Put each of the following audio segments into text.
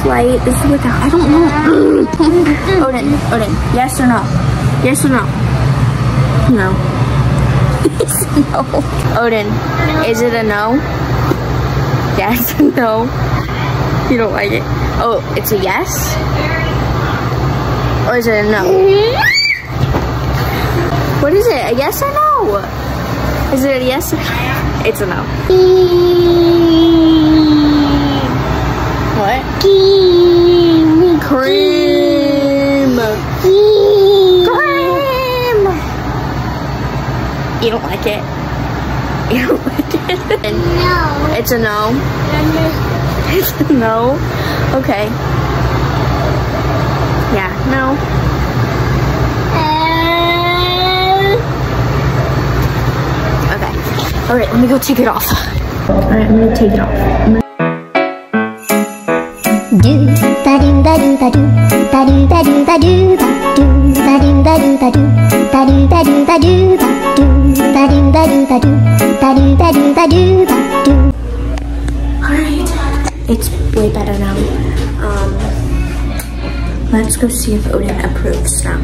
light. This is without. I don't know. Odin, yes or no? Yes or no? No. It's no. Odin, is it a no? Yes, no. You don't like it. Oh, it's a yes? Or is it a no? What is it? A yes or no? Is it a yes? It's a no. What? Cream. Cream. Cream. You don't like it? You don't like it? No. It's a no? It's a no? Okay. Yeah, no. Okay. Alright, let me go take it off. Alright, I'm gonna take it off. Alright, it's way better now. Let's go see if Odin approves now.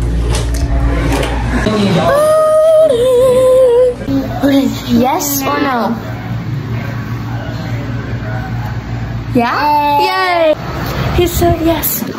Odin, yes or no? Yeah? Yay! He said yes.